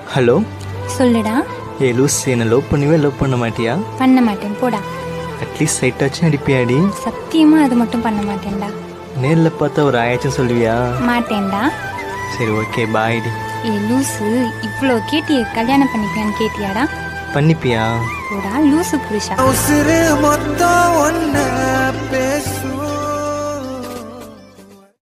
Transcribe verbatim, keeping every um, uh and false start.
Hello சொல்லுடா. ஏ loose, என்ன லவ் பண்ணுவே லவ் பண்ண மாட்டியா? பண்ண மாட்டேன் போடா. அட்லீஸ்ட் சைட்டாச்சும் அடிப்பியாடி? சத்தியமா அது மட்டும் பண்ண மாட்டேன்டா. நேரில் பார்த்தா ஒரு ஆயாச்சும் சொல்லுவியா? மாட்டேன்டா. சரி ஓகே பாய்டி. ஏ லூசு, இவ்வளோ கேட்டியே கல்யாணம் பண்ணிப்பியான்னு கேட்டியாடா? பண்ணிப்பியா? போடா லூசு புருஷா. உசுறு மொத்தம் ஒன்ன பேசு